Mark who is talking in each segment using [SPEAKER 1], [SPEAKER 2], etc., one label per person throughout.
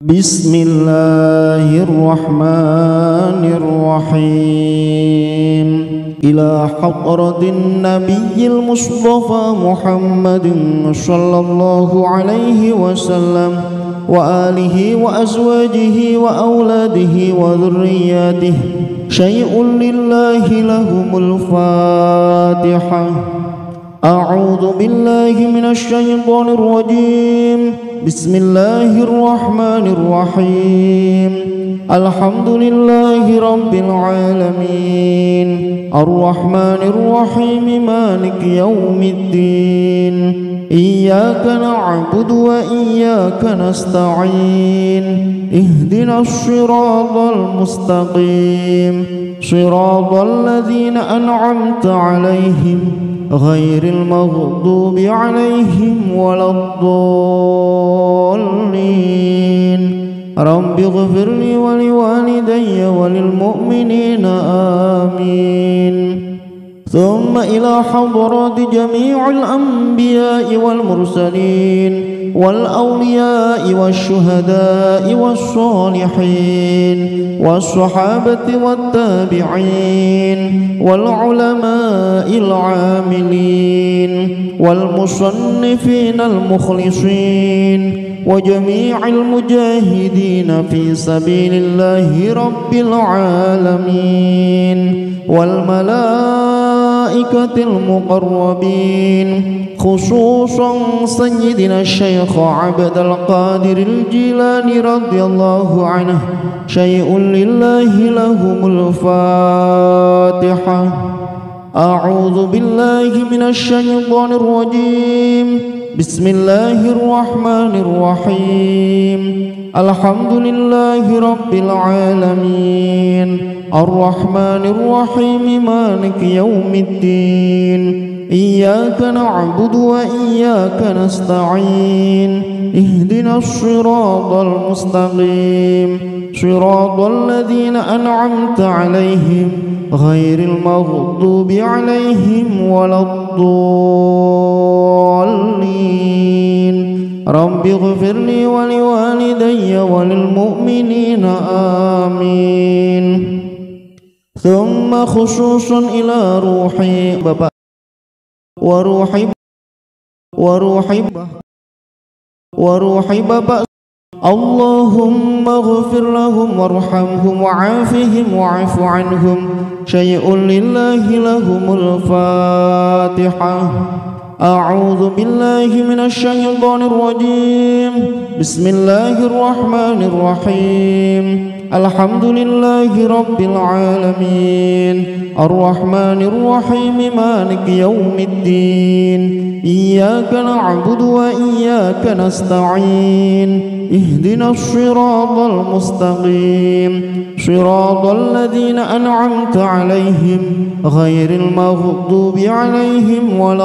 [SPEAKER 1] بسم الله الرحمن الرحيم. إلى حضرة النبي المصطفى محمد صلى الله عليه وسلم وآله وأزواجه وأولاده وذرياته، شيء لله لهم الفاتحة. أعوذ بالله من الشيطان الرجيم. بسم الله الرحمن الرحيم. الحمد لله رب العالمين، الرحمن الرحيم، مالك يوم الدين. إياك نعبد وإياك نستعين، اهدنا الصراط المستقيم، صراط الذين أنعمت عليهم غير المغضوب عليهم ولا الضالين. رب اغفر لي ولوالدي وللمؤمنين آمين. ثم إلى حضرات جميع الأنبياء والمرسلين والأولياء والشهداء والصالحين والصحابة والتابعين والعلماء العاملين والمصنفين المخلصين وجميع المجاهدين في سبيل الله رب العالمين والملائكة المقربين، خصوصا سيدنا الشيخ عبد القادر الجيلاني رضي الله عنه، شيء لله لهم الفاتحة. أعوذ بالله من الشيطان الرجيم. بسم الله الرحمن الرحيم. الحمد لله رب العالمين، الرحمن الرحيم، مالك يوم الدين. إياك نعبد وإياك نستعين، اهدنا الصراط المستقيم، صراط الذين أنعمت عليهم غير المغضوب عليهم ولا الضالين. رب اغفر لي ولوالدي وللمؤمنين آمين. ثم خصوصا إلى روحي بابا وروحي بابا، اللهم اغفر لهم وارحمهم وعافهم واعف عنهم، شيء لله لهم الفاتحة. أعوذ بالله من الشيطان الرجيم. بسم الله الرحمن الرحيم. الحمد لله رب العالمين، الرحمن الرحيم، مالك يوم الدين. إياك نعبد وإياك نستعين، اهدنا الصراط المستقيم، صراط الذين أنعمت عليهم غير المغضوب عليهم ولا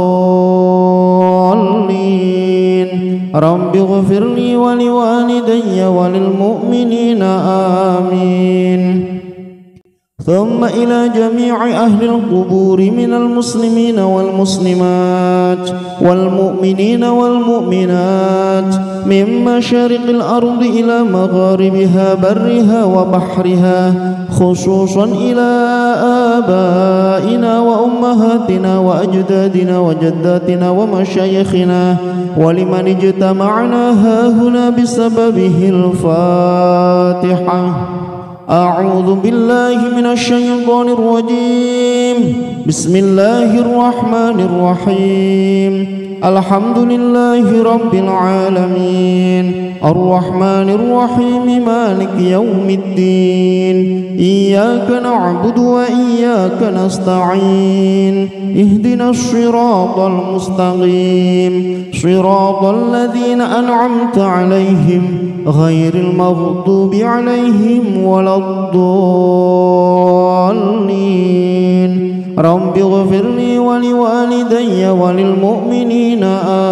[SPEAKER 1] الضالين. رب اغفر لي ولوالدي وللمؤمنين آمين. ثم إلى جميع أهل القبور من المسلمين والمسلمات والمؤمنين والمؤمنات من مشارق الأرض إلى مغاربها برها وبحرها، خصوصا إلى آبائنا وأمهاتنا وأجدادنا وجداتنا ومشايخنا ولمن اجتمعنا هاهنا بسببه الفاتحة. أعوذ بالله من الشيطان الرجيم. بسم الله الرحمن الرحيم. الحمد لله رب العالمين، الرحمن الرحيم، مالك يوم الدين. إياك نعبد وإياك نستعين، اهدنا الصراط المستقيم، صراط الذين أنعمت عليهم غير المغضوب عليهم ولا الضالين. رب اغفر لي ولوالدي وللمؤمنين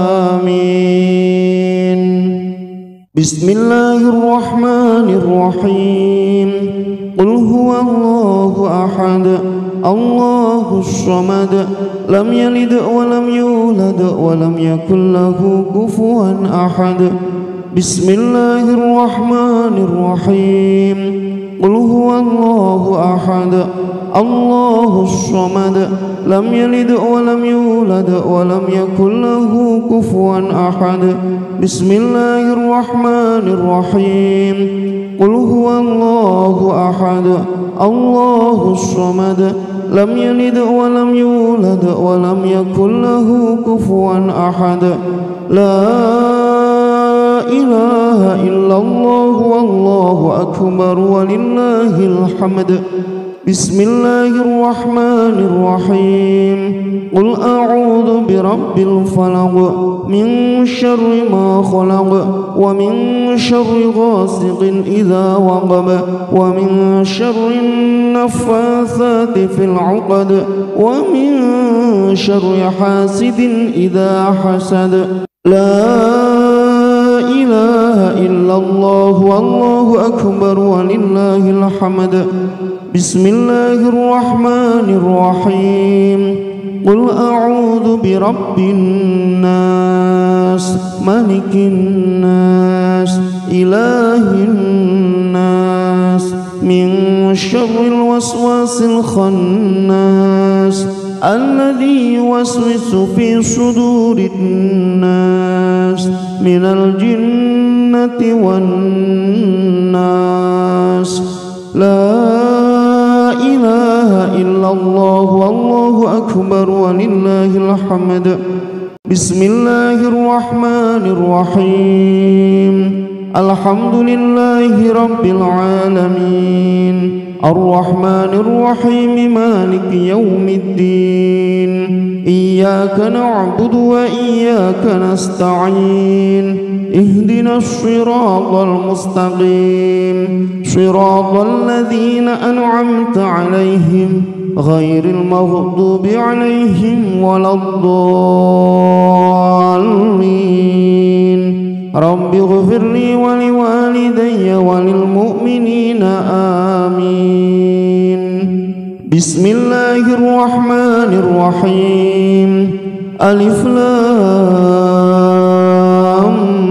[SPEAKER 1] آمين. بسم الله الرحمن الرحيم. قل هو الله أحد، الله الصمد، لم يلد ولم يولد ولم يكن له كفوا أحد. بسم الله الرحمن الرحيم قل هو الله أحد الله الصمد لم يلد ولم يولد ولم يكن له كفوا أحد بسم الله الرحمن الرحيم قل هو الله أحد الله الصمد لم يلد ولم يولد ولم يكن له كفوا أحد لا إله إلا الله والله أكبر ولله الحمد بسم الله الرحمن الرحيم قل أعوذ برب الفلق من شر ما خلق ومن شر غاسق إذا وقب ومن شر النفاثات في العقد ومن شر حاسد إذا حسد لا إله إلا الله والله أكبر ولله الحمد بسم الله الرحمن الرحيم قل أعوذ برب الناس ملك الناس إله الناس من شر الوسواس الخناس الذي يوسوس في صدور الناس من الجنة والناس لا إله إلا الله والله أكبر ولله الحمد بسم الله الرحمن الرحيم الحمد لله رب العالمين الرحمن الرحيم مالك يوم الدين إياك نعبد وإياك نستعين اهدنا الصراط المستقيم صراط الذين أنعمت عليهم غير المغضوب عليهم ولا الضالين رب اغفر لي ولوالدي وللمؤمنين آمين بسم الله الرحمن الرحيم ألف لام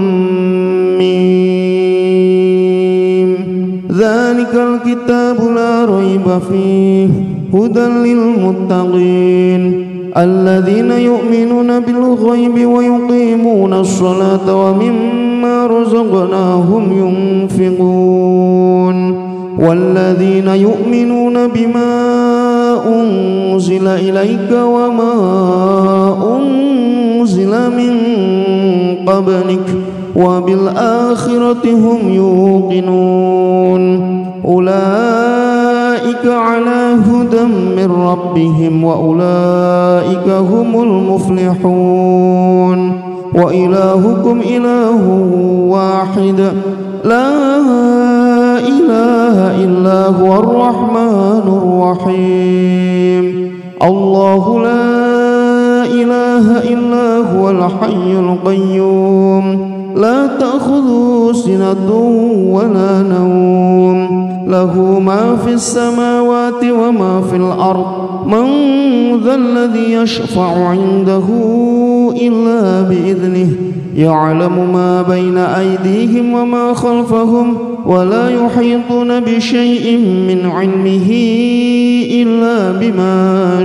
[SPEAKER 1] ميم ذلك الكتاب لا ريب فيه هدى للمتقين الذين يؤمنون بالغيب ويقيمون الصلاة ومما رزقناهم ينفقون والذين يؤمنون بما أنزل إليك وما أنزل من قبلك وبالآخرة هم يوقنون أولئك على هدى من ربهم وأولئك هم المفلحون وإلهكم إله واحد لا إله إلا هو الرحمن الرحيم الله لا إله إلا هو الحي القيوم لا تأخذه سنة ولا نوم له ما في السماوات وما في الأرض من ذا الذي يشفع عنده إلا بإذنه يعلم ما بين أيديهم وما خلفهم ولا يحيطون بشيء من علمه إلا بما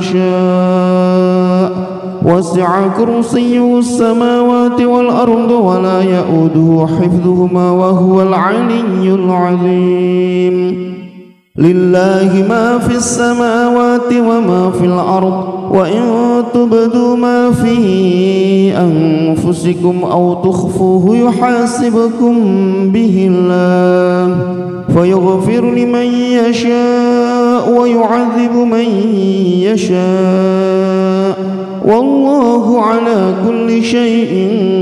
[SPEAKER 1] شاء وسع كرسيه السماوات والأرض ولا يؤوده حفظهما وهو العلي العظيم لله ما في السماوات وما في الأرض وإن تبدوا ما في أنفسكم أو تخفوه يحاسبكم به الله فيغفر لمن يشاء ويعذب من يشاء والله على كل شيء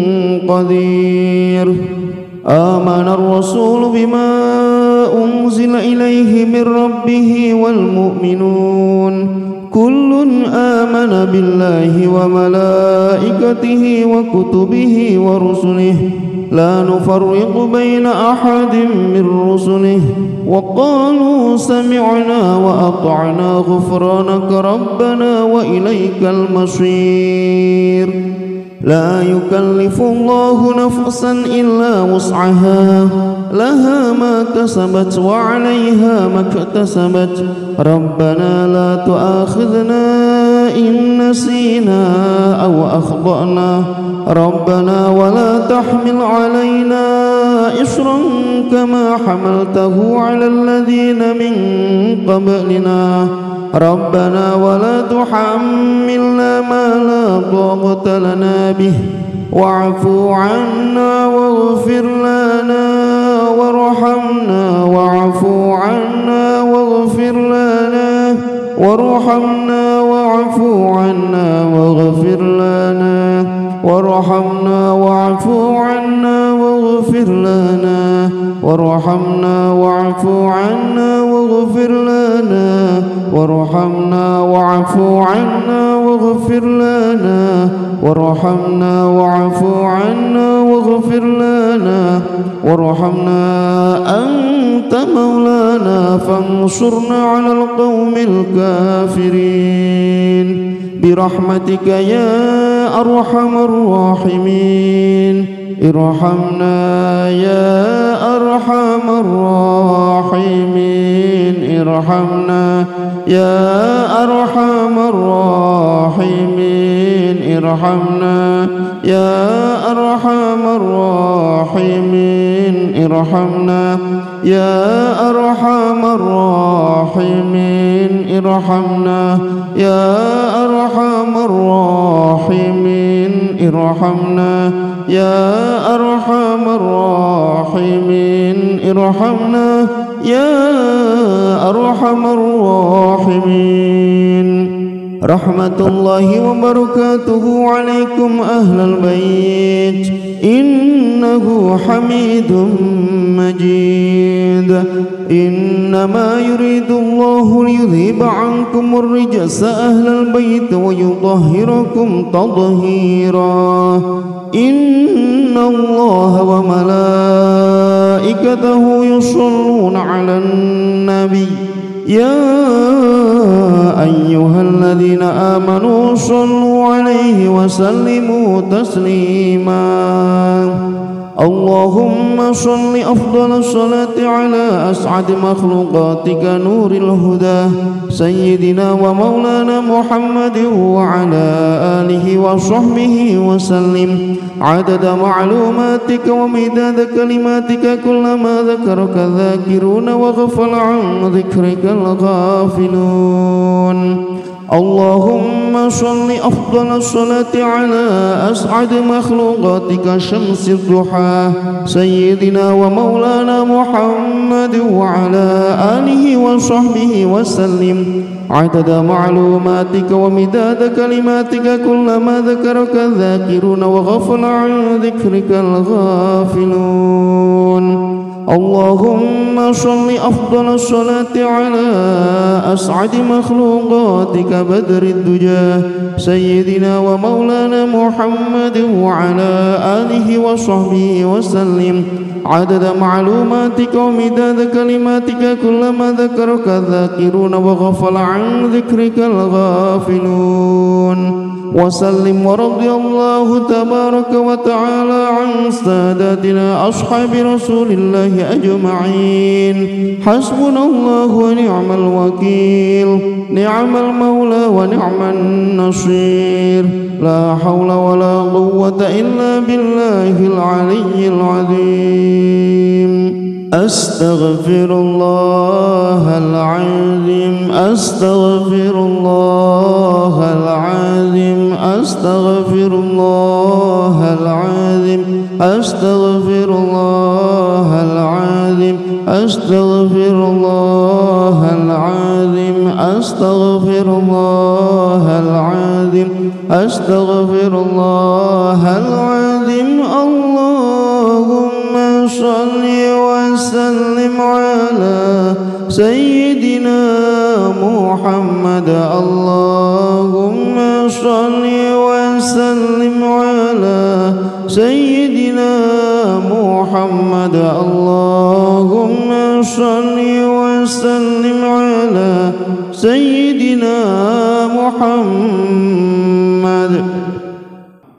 [SPEAKER 1] قدير آمن الرسول بما أنزل إليه من ربه والمؤمنون كل آمن بالله وملائكته وكتبه ورسله لا نفرق بين أحد من رسله وقالوا سمعنا وأطعنا غفرانك ربنا وإليك المصير لا يكلف الله نفسا إلا وسعها لها ما كسبت وعليها ما اكتسبت ربنا لا تؤاخذنا إن نسينا أو أخطأنا ربنا ولا تحمل علينا إصرا كما حملته على الذين من قبلنا ربنا ولا تحملنا ما لا طاقة لنا به واعف عنا واغفر لنا وارحمنا واعف عنا واغفر لنا وارحمنا واعف عنا واغفر لنا وارحمنا واعف عنا واغفر لنا وارحمنا واعف عنا واغفر لنا وارحمنا واعف عنا واغفر لنا وارحمنا واعف عنا واغفر لنا وارحمنا أنت مولانا فانصرنا على القوم الكافرين برحمتك يا أرحم الراحمين ارحمنا يا أرحم الراحمين ارحمنا يا أرحم الراحمين ارحمنا يا أرحم الراحمين ارحمنا يا أرحم الراحمين ارحمنا يا أرحم الراحمين ارحمنا يا أرحم الراحمين ارحمنا يا أرحم الراحمين رحمة الله وبركاته عليكم أهل البيت إنه حميد مجيد إنما يريد الله ليذهب عنكم الرجس أهل البيت ويطهركم تطهيرا إن الله وملائكته يصلون على النبي يا أيها الذين آمنوا صلوا عليه وسلموا تسليما اللهم صل أفضل الصلاة على أسعد مخلوقاتك نور الهدى سيدنا ومولانا محمد وعلى آله وصحبه وسلم عدد معلوماتك ومداد كلماتك كلما ذكرك الذاكرون وغفل عن ذكرك الغافلون اللهم صل أفضل الصلاة على أسعد مخلوقاتك شمس الضحى سيدنا ومولانا محمد وعلى آله وصحبه وسلم عدد معلوماتك ومداد كلماتك كلما ذكرك الذاكرون وغفل عن ذكرك الغافلون اللهم صل أفضل الصلاة على أسعد مخلوقاتك بدر الدجى سيدنا ومولانا محمد وعلى آله وصحبه وسلم عدد معلوماتك ومداد كلماتك كلما ذكرك الذاكرون وغفل عن ذكرك الغافلون وسلم ورضي الله تبارك وتعالى عن ساداتنا أصحاب رسول الله أجمعين حسبنا الله ونعم الوكيل نعم المولى ونعم النصير لا حول ولا قوة إلا بالله العلي العظيم أستغفر الله العظيم أستغفر الله العظيم أستغفر الله العظيم أستغفر الله العظيم أستغفر الله العظيم أستغفر الله العظيم أستغفر الله العظيم اللهم صل وسلم على سيدنا محمد اللهم صل وسلم على سيدنا محمد اللهم صل وسلم على سيدنا محمد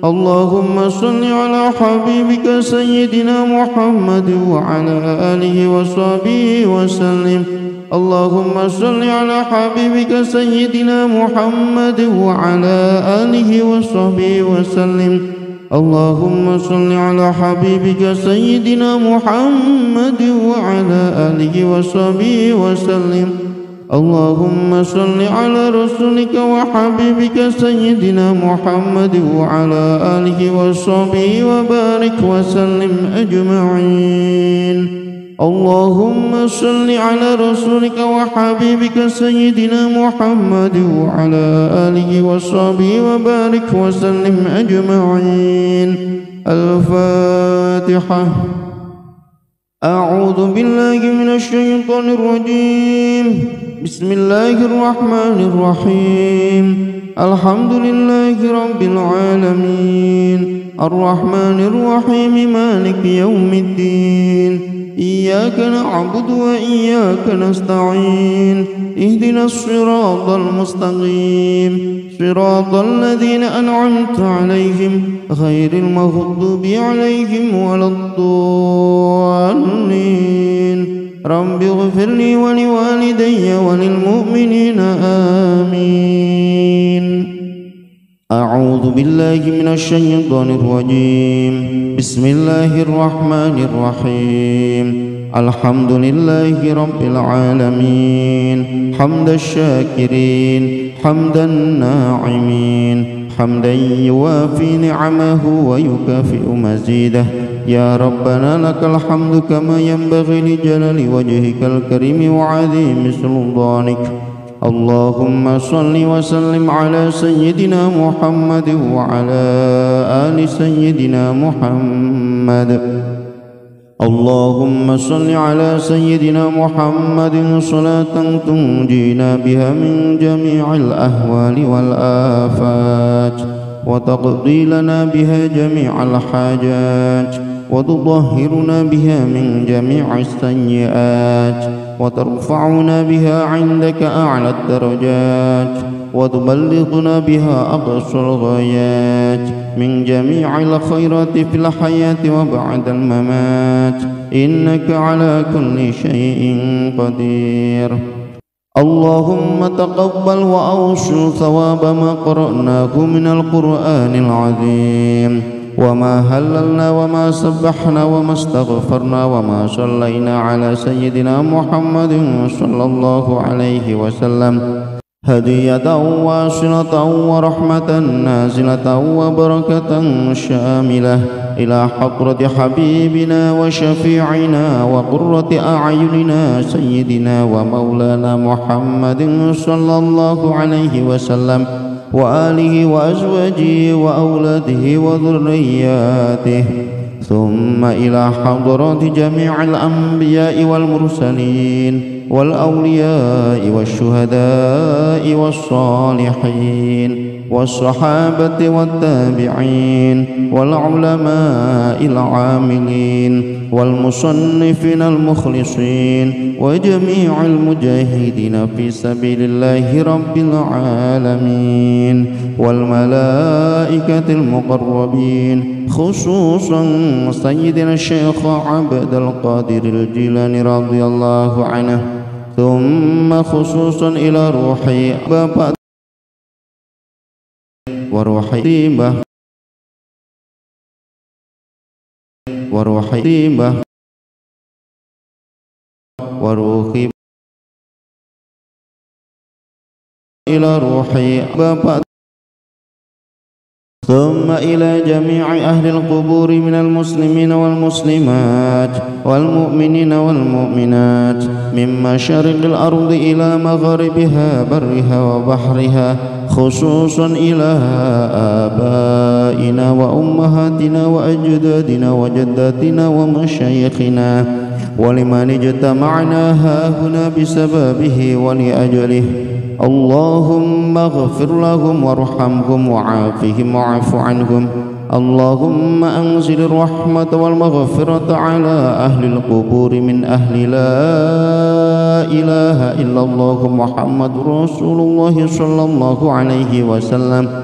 [SPEAKER 1] اللهم صل على حبيبك سيدنا محمد وعلى آله وصحبه وسلم. اللهم صل على حبيبك سيدنا محمد وعلى آله وصحبه وسلم. اللهم صل على حبيبك سيدنا محمد وعلى آله وصحبه وسلم. اللهم صل على رسولك وحبيبك سيدنا محمد وعلى آله وصحبه وبارك وسلم أجمعين. اللهم صل على رسولك وحبيبك سيدنا محمد وعلى آله وصحبه وبارك وسلم أجمعين. الفاتحة. أعوذ بالله من الشيطان الرجيم. بسم الله الرحمن الرحيم. الحمد لله رب العالمين الرحمن الرحيم مالك يوم الدين. إياك نعبد وإياك نستعين. اهدنا الصراط المستقيم صراط الذين أنعمت عليهم غير المغضوب عليهم ولا الضالين. رب اغفر لي ولوالدي وللمؤمنين آمين. أعوذ بالله من الشيطان الرجيم. بسم الله الرحمن الرحيم. الحمد لله رب العالمين حمد الشاكرين حمد الناعمين حمدا يوافي نعمه ويكافئ مزيده. يا ربنا لك الحمد كما ينبغي لجلال وجهك الكريم وعظيم سلطانك. اللهم صل وسلم على سيدنا محمد وعلى آل سيدنا محمد. اللهم صل على سيدنا محمد صلاة تنجينا بها من جميع الأهوال والآفات وتقضي لنا بها جميع الحاجات وتطهرنا بها من جميع السيئات وترفعنا بها عندك أعلى الدرجات وتبلغنا بها أقصى الغايات من جميع الخيرات في الحياة وبعد الممات إنك على كل شيء قدير. اللهم تقبل وأوصل ثواب ما قرأناه من القرآن العظيم وما هللنا وما سبحنا وما استغفرنا وما صلينا على سيدنا محمد صلى الله عليه وسلم هدية واصلة ورحمة نازلة وبركة شاملة إلى حضرة حبيبنا وشفيعنا وقرة أعيننا سيدنا ومولانا محمد صلى الله عليه وسلم وآله وأزواجه وأولاده وذرياته ثم إلى حضرات جميع الأنبياء والمرسلين والأولياء والشهداء والصالحين والصحابة والتابعين والعلماء العاملين والمصنفين المخلصين وجميع المجاهدين في سبيل الله رب العالمين والملائكة المقربين خصوصا سيدنا الشيخ عبد القادر الجيلاني رضي الله عنه ثم خصوصا إلى روحي بابا وروحي طيبة وروحي طيبة وروحي إلى روحي بابا ثم إلى جميع أهل القبور من المسلمين والمسلمات والمؤمنين والمؤمنات من مشارق الأرض إلى مغاربها برها وبحرها خصوصا إلى آبائنا وأمهاتنا وأجدادنا وجداتنا ومشايخنا ولمن اجتمعنا هاهنا بسببه ولأجله. اللهم اغفر لهم وارحمهم وعافهم واعف عنهم. اللهم أنزل الرحمة والمغفرة على أهل القبور من أهل لا إله إلا الله محمد رسول الله صلى الله عليه وسلم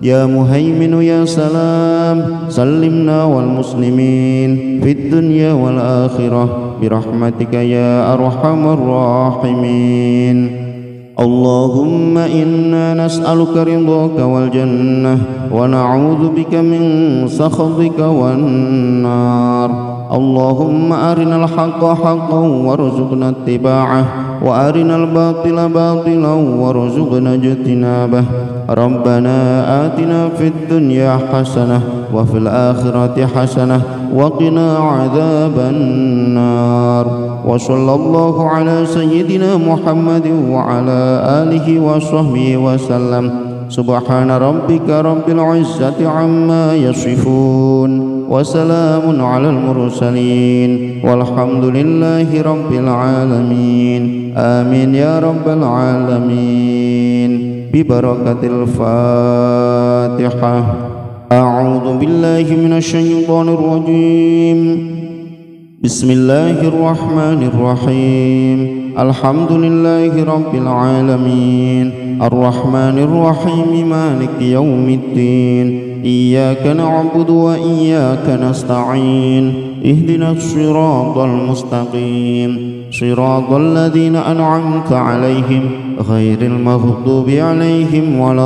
[SPEAKER 1] يا مهيمن يا سلام سلمنا والمسلمين في الدنيا والآخرة برحمتك يا أرحم الراحمين. اللهم إنا نسألك رضاك والجنة ونعوذ بك من سخطك والنار. اللهم أرنا الحق حقا وارزقنا اتباعه وأرنا الباطل باطلا وارزقنا اجتنابه. ربنا آتنا في الدنيا حسنة وفي الآخرة حسنة وقنا عذاب النار. وصلى الله على سيدنا محمد وعلى آله وصحبه وسلم. سبحان ربك رب العزة عما يصفون وسلام على المرسلين والحمد لله رب العالمين. آمين يا رب العالمين. ببركة الفاتحة. أعوذ بالله من الشيطان الرجيم. بسم الله الرحمن الرحيم. الحمد لله رب العالمين الرحمن الرحيم مالك يوم الدين. إياك نعبد وإياك نستعين. اهدنا الصراط المستقيم صراط الذين أنعمت عليهم غير المغضوب عليهم ولا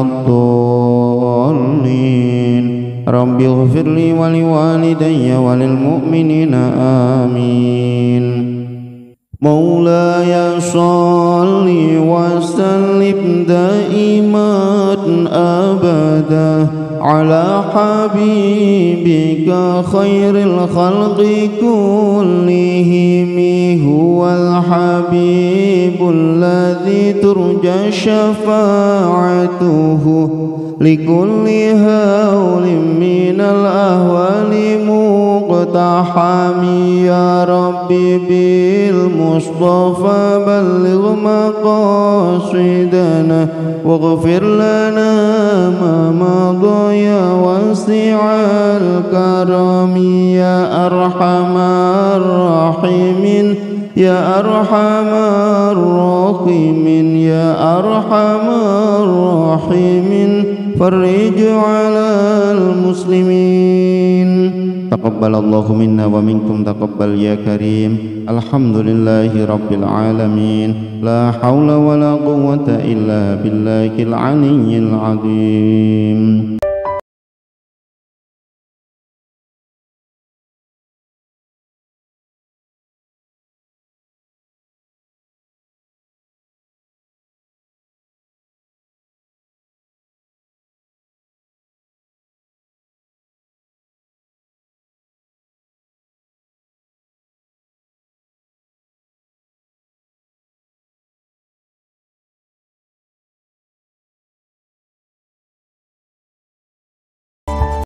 [SPEAKER 1] الضالين. رب اغفر لي ولوالدي وللمؤمنين آمين. مولاي صل وسلم دائما أبدا على حبيبك خير الخلق كلهم. هو الحبيب الذي ترجى شفاعته لكل هول من الأهوال مقتحم. يا ربي بالمصطفى بلغ مقاصدنا واغفر لنا ما مضى يا واسع الكرم. يا أرحم الراحمين يا أرحم الراحمين يا أرحم الراحمين. فرج على المسلمين. تقبل الله منا ومنكم تقبل يا كريم. الحمد لله رب العالمين. لا حول ولا قوة إلا بالله العلي العظيم.